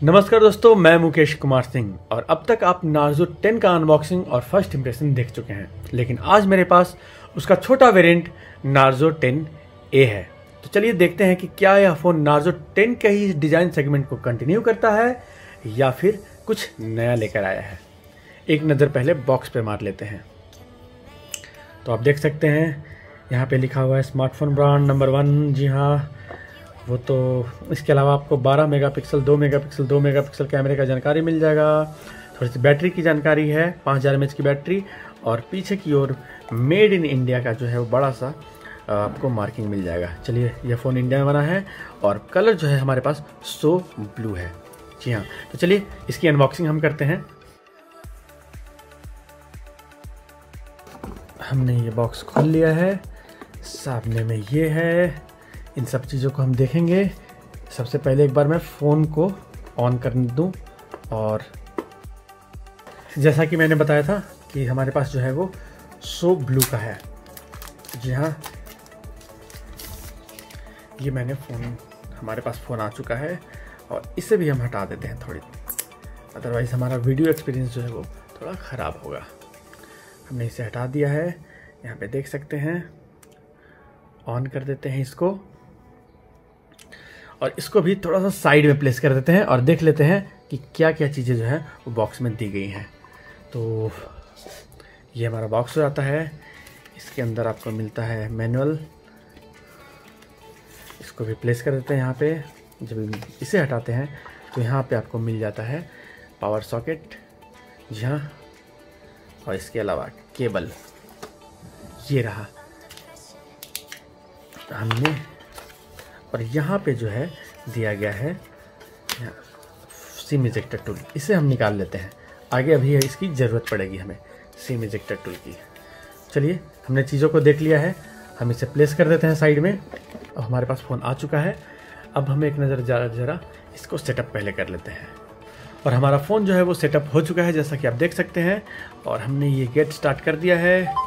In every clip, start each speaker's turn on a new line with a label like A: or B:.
A: नमस्कार दोस्तों, मैं मुकेश कुमार सिंह और अब तक आप नार्जो 10 का अनबॉक्सिंग और फर्स्ट इंप्रेशन देख चुके हैं, लेकिन आज मेरे पास उसका छोटा वेरिएंट नार्जो 10A है। तो चलिए देखते हैं कि क्या यह फ़ोन नार्जो 10 के ही डिज़ाइन सेगमेंट को कंटिन्यू करता है या फिर कुछ नया लेकर आया है। एक नज़र पहले बॉक्स पे मार लेते हैं। तो आप देख सकते हैं यहाँ पे लिखा हुआ है स्मार्टफोन ब्रांड नंबर 1। जी हाँ, वो तो इसके अलावा आपको 12 मेगापिक्सल, 2 मेगापिक्सल, 2 मेगापिक्सल कैमरे का जानकारी मिल जाएगा। थोड़ी सी बैटरी की जानकारी है, 5000 mAh की बैटरी, और पीछे की ओर मेड इन इंडिया का जो है वो बड़ा सा आपको मार्किंग मिल जाएगा। चलिए, यह फ़ोन इंडिया में बना है और कलर जो है हमारे पास सो ब्लू है। जी हाँ, तो चलिए इसकी अनबॉक्सिंग हम करते हैं। हमने ये बॉक्स खोल लिया है, सामने में ये है। इन सब चीज़ों को हम देखेंगे। सबसे पहले एक बार मैं फ़ोन को ऑन करने दूं, और जैसा कि मैंने बताया था कि हमारे पास जो है वो सो ब्लू का है। जी हाँ, ये हमारे पास फ़ोन आ चुका है और इसे भी हम हटा देते हैं थोड़ी, अदरवाइज़ हमारा वीडियो एक्सपीरियंस जो है वो थोड़ा ख़राब होगा। हमने इसे हटा दिया है, यहाँ पे देख सकते हैं। ऑन कर देते हैं इसको और इसको भी थोड़ा सा साइड में प्लेस कर देते हैं और देख लेते हैं कि क्या क्या चीज़ें जो है वो बॉक्स में दी गई हैं। तो ये हमारा बॉक्स हो जाता है। इसके अंदर आपको मिलता है मैनुअल, इसको भी प्लेस कर देते हैं यहाँ पे। जब इसे हटाते हैं तो यहाँ पे आपको मिल जाता है पावर सॉकेट। जी हाँ, और इसके अलावा केबल ये रहा हमने, और यहाँ पे जो है दिया गया है सिम इजेक्टर टूल। इसे हम निकाल लेते हैं, आगे अभी इसकी ज़रूरत पड़ेगी हमें सिम इजेक्टर टूल की। चलिए, हमने चीज़ों को देख लिया है, हम इसे प्लेस कर देते हैं साइड में। अब हमारे पास फ़ोन आ चुका है। अब हमें एक नज़र ज़रा इसको सेटअप पहले कर लेते हैं। और हमारा फ़ोन जो है वो सेटअप हो चुका है, जैसा कि आप देख सकते हैं। और हमने ये गेट स्टार्ट कर दिया है।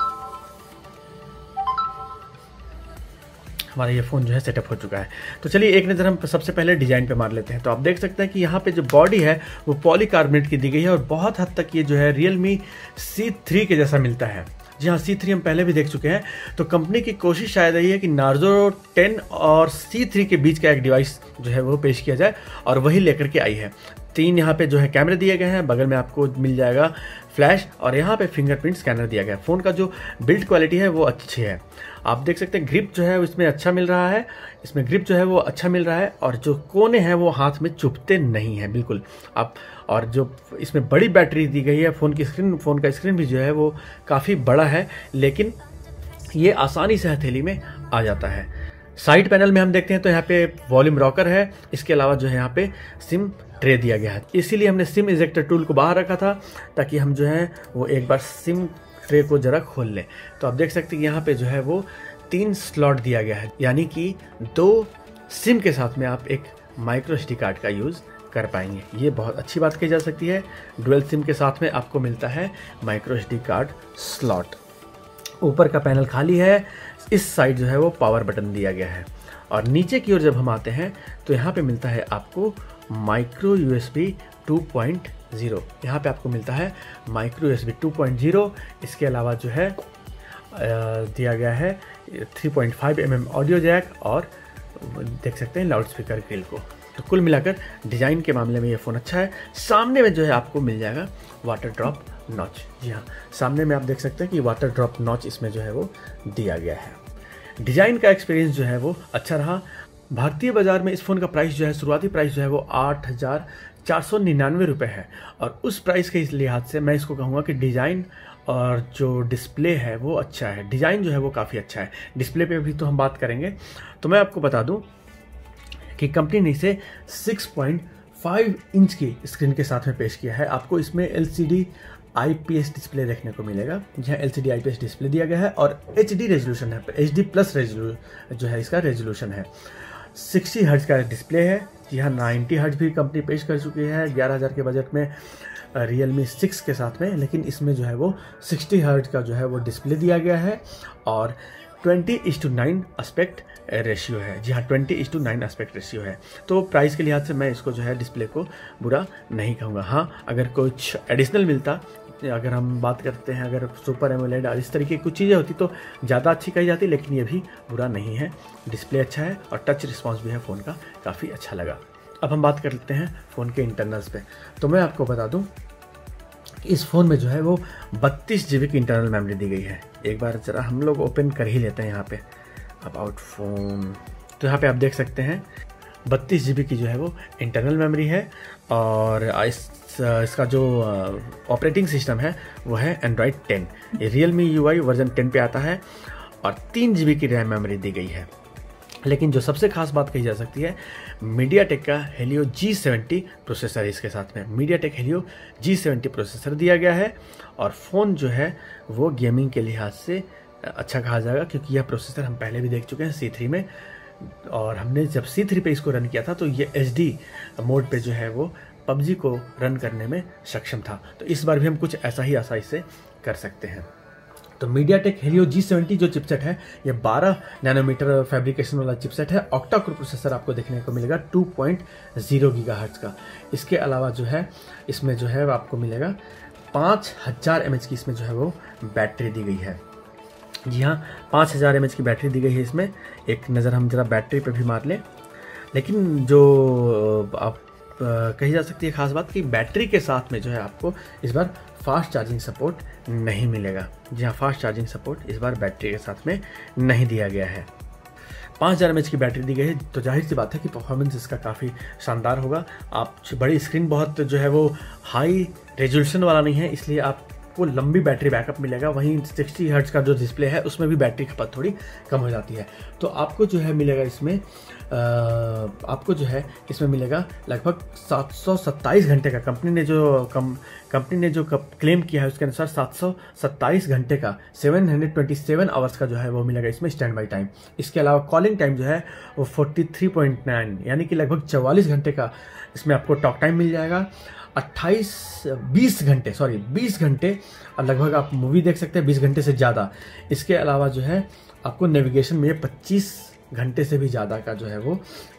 A: हमारा ये फ़ोन जो है सेटअप हो चुका है। तो चलिए एक नज़र हम सबसे पहले डिज़ाइन पे मार लेते हैं। तो आप देख सकते हैं कि यहाँ पे जो बॉडी है वो पॉलीकार्बोनेट की दी गई है और बहुत हद तक ये जो है Realme C3 के जैसा मिलता है। जी हाँ, C3 हम पहले भी देख चुके हैं। तो कंपनी की कोशिश शायद यही है कि नार्जो 10 और C3 के बीच का एक डिवाइस जो है वो पेश किया जाए, और वही लेकर के आई है। 3 यहाँ पे जो है कैमरे दिए गए हैं, बगल में आपको मिल जाएगा फ्लैश, और यहाँ पे फिंगरप्रिंट स्कैनर दिया गया है। फ़ोन का जो बिल्ड क्वालिटी है वो अच्छी है। आप देख सकते हैं ग्रिप जो है इसमें अच्छा मिल रहा है, ग्रिप जो है वो अच्छा मिल रहा है, और जो कोने हैं वो हाथ में चुभते नहीं हैं बिल्कुल आप। और जो इसमें बड़ी बैटरी दी गई है, फ़ोन का स्क्रीन भी जो है वो काफ़ी बड़ा है, लेकिन ये आसानी से हथेली में आ जाता है। साइड पैनल में हम देखते हैं तो यहाँ पे वॉल्यूम रॉकर है। इसके अलावा जो है यहाँ पे सिम ट्रे दिया गया है, इसीलिए हमने सिम इजेक्टर टूल को बाहर रखा था, ताकि हम जो है वो एक बार सिम ट्रे को जरा खोल लें। तो आप देख सकते हैं यहाँ पे जो है वो 3 स्लॉट दिया गया है, यानी कि 2 सिम के साथ में आप एक माइक्रो SD कार्ड का यूज़ कर पाएंगे। ये बहुत अच्छी बात कही जा सकती है। डुअल सिम के साथ में आपको मिलता है माइक्रो SD कार्ड स्लॉट। ऊपर का पैनल खाली है, इस साइड जो है वो पावर बटन दिया गया है, और नीचे की ओर जब हम आते हैं तो यहाँ पे मिलता है आपको माइक्रो USB 2.0। यहाँ पे आपको मिलता है माइक्रो USB 2.0। इसके अलावा जो है दिया गया है 3.5 mm ऑडियो जैक, और देख सकते हैं लाउड स्पीकर ग्रिल को। तो कुल मिलाकर डिज़ाइन के मामले में ये फ़ोन अच्छा है। सामने में जो है आपको मिल जाएगा वाटर ड्रॉप नॉच। जी हाँ, सामने में आप देख सकते हैं कि वाटर ड्रॉप नॉच इसमें जो है वो दिया गया है। डिज़ाइन का एक्सपीरियंस जो है वो अच्छा रहा। भारतीय बाज़ार में इस फ़ोन का प्राइस जो है, शुरुआती प्राइस जो है वो 8,499 रुपये है, और उस प्राइस के लिहाज से मैं इसको कहूँगा कि डिज़ाइन और जो डिस्प्ले है वो अच्छा है। डिज़ाइन जो है वो काफ़ी अच्छा है। डिस्प्ले पे भी तो हम बात करेंगे। तो मैं आपको बता दूं कि कंपनी ने इसे 6.5 इंच की स्क्रीन के साथ में पेश किया है। आपको इसमें LCD IPS डिस्प्ले देखने को मिलेगा। जहाँ LCD IPS डिस्प्ले दिया गया है, और HD रेजोल्यूशन है, HD+ जो है इसका रेजोल्यूशन है। 60 हर्ट्ज का डिस्प्ले है। जी हाँ, 90 हर्ट्ज भी कंपनी पेश कर चुकी है 11,000 के बजट में Realme 6 के साथ में, लेकिन इसमें जो है वो 60 हर्ट्ज का जो है वो डिस्प्ले दिया गया है, और 20:9 एस्पेक्ट रेशियो है। जी हाँ, 20:9 एस्पेक्ट रेशियो है। तो प्राइस के लिहाज से मैं इसको जो है डिस्प्ले को बुरा नहीं कहूँगा। हाँ, अगर कुछ एडिशनल मिलता, अगर हम बात करते हैं अगर सुपर एमोलेड और इस तरीके की कुछ चीज़ें होती तो ज़्यादा अच्छी कही जाती, लेकिन ये भी बुरा नहीं है। डिस्प्ले अच्छा है और टच रिस्पॉन्स भी है फ़ोन का, काफ़ी अच्छा लगा। अब हम बात कर लेते हैं फ़ोन के इंटरनल्स पे। तो मैं आपको बता दूं कि इस फ़ोन में जो है वो 32 GB की इंटरनल मेमोरी दी गई है। एक बार ज़रा हम लोग ओपन कर ही लेते हैं यहाँ पे अबाउट फ़ोन। तो यहाँ पे आप देख सकते हैं 32 GB की जो है वो इंटरनल मेमोरी है और इसका जो ऑपरेटिंग सिस्टम है वो है एंड्रॉयड 10। ये Realme UI वर्जन 10 पे आता है और 3 GB की रैम मेमोरी दी गई है। लेकिन जो सबसे खास बात कही जा सकती है, मीडियाटेक का Helio G70 प्रोसेसर इसके साथ में। मीडियाटेक Helio G70 प्रोसेसर दिया गया है और फ़ोन जो है वो गेमिंग के लिहाज से अच्छा कहा जाएगा, क्योंकि यह प्रोसेसर हम पहले भी देख चुके हैं C3 में, और हमने जब C3 पे इसको रन किया था तो ये HD मोड पे जो है वो PUBG को रन करने में सक्षम था। तो इस बार भी हम कुछ ऐसा ही आसानी से कर सकते हैं। तो मीडियाटेक Helio G70 जो चिपसेट है ये 12 नैनोमीटर फैब्रिकेशन वाला चिपसेट है। ऑक्टा कोर प्रोसेसर आपको देखने को मिलेगा 2.0 गीगाहर्ट्ज़ का। इसके अलावा जो है इसमें जो है आपको मिलेगा 5000 mAh की इसमें जो है वो बैटरी दी गई है। जी हाँ, 5000 mAh की बैटरी दी गई है इसमें। एक नज़र हम जरा बैटरी पे भी मार लें। लेकिन जो आप कही जा सकती है खास बात कि बैटरी के साथ में जो है आपको इस बार फास्ट चार्जिंग सपोर्ट नहीं मिलेगा। जी हाँ, फास्ट चार्जिंग सपोर्ट इस बार बैटरी के साथ में नहीं दिया गया है। 5000 mAh की बैटरी दी गई है, तो जाहिर सी बात है कि परफॉर्मेंस इसका काफ़ी शानदार होगा। आप बड़ी स्क्रीन बहुत जो है वो हाई रेजोल्यूशन वाला नहीं है, इसलिए आपको लंबी बैटरी बैकअप मिलेगा। वहीं 60 हर्ट्ज का जो डिस्प्ले है उसमें भी बैटरी खपत थोड़ी कम हो जाती है। तो आपको जो है मिलेगा इसमें मिलेगा लगभग 727 घंटे का। कंपनी ने जो क्लेम किया है उसके अनुसार 727 घंटे का 727 आवर्स का जो है वो मिलेगा इसमें स्टैंड बाई टाइम। इसके अलावा कॉलिंग टाइम जो है वो 43.9 यानी कि लगभग 44 घंटे का इसमें आपको टॉक टाइम मिल जाएगा। 20 घंटे और लगभग आप मूवी देख सकते हैं 20 घंटे से ज़्यादा। इसके अलावा जो है आपको नेविगेशन में 25 घंटे से भी ज़्यादा का जो है वो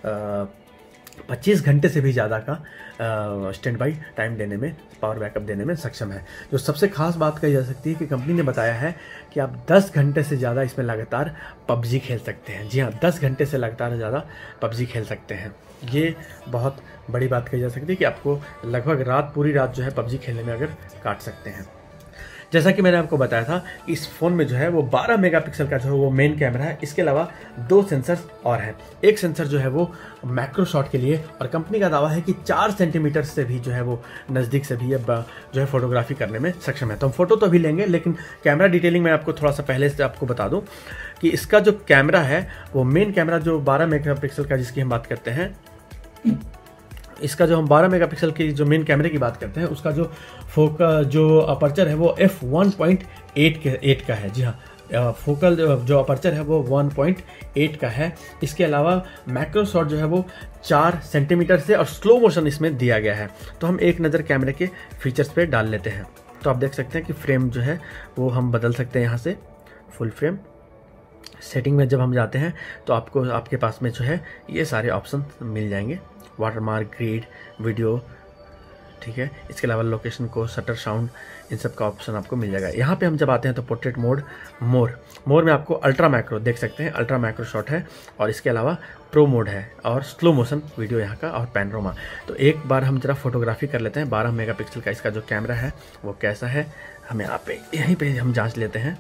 A: 25 घंटे से भी ज़्यादा का स्टैंड बाई टाइम देने में, पावर बैकअप देने में सक्षम है। जो सबसे खास बात कही जा सकती है कि कंपनी ने बताया है कि आप 10 घंटे से ज़्यादा इसमें लगातार PUBG खेल सकते हैं। जी हाँ, 10 घंटे से लगातार ज़्यादा PUBG खेल सकते हैं। ये बहुत बड़ी बात कही जा सकती है कि आपको लगभग पूरी रात जो है PUBG खेलने में अगर काट सकते हैं। जैसा कि मैंने आपको बताया था, इस फ़ोन में जो है वो 12 मेगापिक्सल का जो है वो मेन कैमरा है। इसके अलावा 2 सेंसर्स और हैं। एक सेंसर जो है वो मैक्रो शॉट के लिए, और कंपनी का दावा है कि 4 सेंटीमीटर से भी जो है वो नज़दीक से भी अब जो है फोटोग्राफी करने में सक्षम है। तो हम फोटो तो अभी लेंगे, लेकिन कैमरा डिटेलिंग मैं आपको थोड़ा सा पहले से आपको बता दूँ कि इसका जो कैमरा है वो मेन कैमरा जो 12 मेगापिक्सल का जिसकी हम बात करते हैं, इसका जो हम 12 मेगापिक्सल की जो मेन कैमरे की बात करते हैं उसका जो अपर्चर है वो f1.8 का है। जी हाँ, फोकल जो अपर्चर है वो 1.8 का है। इसके अलावा मैक्रो शॉट जो है वो 4 सेंटीमीटर से, और स्लो मोशन इसमें दिया गया है। तो हम एक नज़र कैमरे के फीचर्स पे डाल लेते हैं। तो आप देख सकते हैं कि फ्रेम जो है वो हम बदल सकते हैं यहाँ से। फुल फ्रेम सेटिंग में जब हम जाते हैं तो आपके पास में जो है ये सारे ऑप्शन मिल जाएंगे, वाटरमार्क, ग्रिड, वीडियो, ठीक है। इसके अलावा लोकेशन को, शटर साउंड, इन सब का ऑप्शन आपको मिल जाएगा। यहाँ पे हम जब आते हैं तो पोर्ट्रेट मोड, मोर में आपको अल्ट्रा मैक्रो देख सकते हैं, अल्ट्रा मैक्रो शॉट है, और इसके अलावा प्रो मोड है और स्लो मोशन वीडियो यहाँ का, और पैनोरामा। तो एक बार हम जरा फोटोग्राफी कर लेते हैं। 12 मेगापिक्सल का इसका जो कैमरा है वो कैसा है, हम यहाँ पे यहीं पे हम जाँच लेते हैं।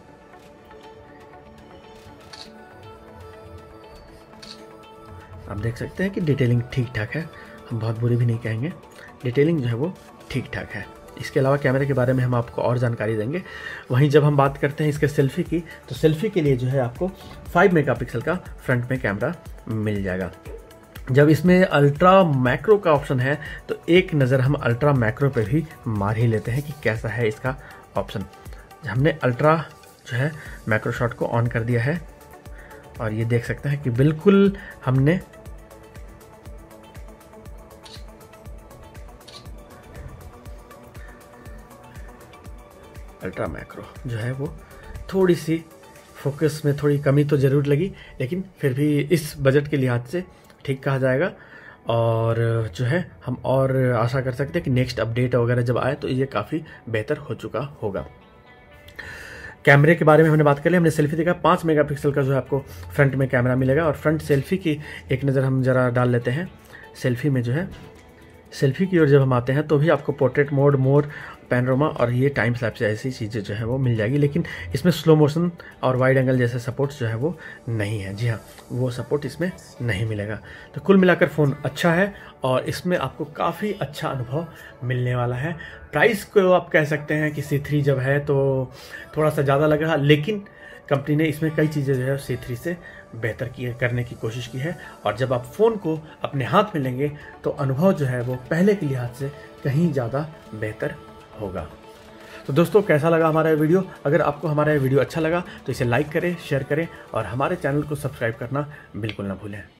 A: आप देख सकते हैं कि डिटेलिंग ठीक ठाक है, हम बहुत बुरी भी नहीं कहेंगे, डिटेलिंग जो है वो ठीक ठाक है। इसके अलावा कैमरे के बारे में हम आपको और जानकारी देंगे। वहीं जब हम बात करते हैं इसके सेल्फी की, तो सेल्फी के लिए जो है आपको 5 मेगापिक्सल का फ्रंट में कैमरा मिल जाएगा। जब इसमें अल्ट्रा मैक्रो का ऑप्शन है तो एक नज़र हम अल्ट्रा मैक्रो पे भी मार ही लेते हैं कि कैसा है इसका ऑप्शन। हमने अल्ट्रा जो है मैक्रो शॉट को ऑन कर दिया है, और ये देख सकते हैं कि बिल्कुल हमने अल्ट्रा मैक्रो जो है वो थोड़ी सी फोकस में थोड़ी कमी तो ज़रूर लगी, लेकिन फिर भी इस बजट के लिहाज से ठीक कहा जाएगा। और जो है हम और आशा कर सकते हैं कि नेक्स्ट अपडेट वगैरह जब आए तो ये काफ़ी बेहतर हो चुका होगा। कैमरे के बारे में हमने बात कर ली, हमने सेल्फी देखा 5 मेगापिक्सल का जो है आपको फ्रंट में कैमरा मिलेगा। और फ्रंट सेल्फी की एक नज़र हम ज़रा डाल लेते हैं। सेल्फी में जो है, सेल्फी की ओर जब हम आते हैं तो भी आपको पोर्ट्रेट मोड, मोर, पैनोरामा और ये टाइम स्लैप्स ऐसी चीज़ें जो है वो मिल जाएगी, लेकिन इसमें स्लो मोशन और वाइड एंगल जैसे सपोर्ट जो है वो नहीं है। जी हाँ, वो सपोर्ट इसमें नहीं मिलेगा। तो कुल मिलाकर फ़ोन अच्छा है और इसमें आपको काफ़ी अच्छा अनुभव मिलने वाला है। प्राइस को आप कह सकते हैं कि C3 जब है तो थोड़ा सा ज़्यादा लग रहा, लेकिन कंपनी ने इसमें कई चीज़ें जो है C3 से बेहतर करने की कोशिश की है। और जब आप फ़ोन को अपने हाथ में लेंगे तो अनुभव जो है वो पहले के लिहाज से कहीं ज़्यादा बेहतर होगा। तो दोस्तों, कैसा लगा हमारा ये वीडियो? अगर आपको हमारा ये वीडियो अच्छा लगा तो इसे लाइक करें, शेयर करें और हमारे चैनल को सब्सक्राइब करना बिल्कुल ना भूलें।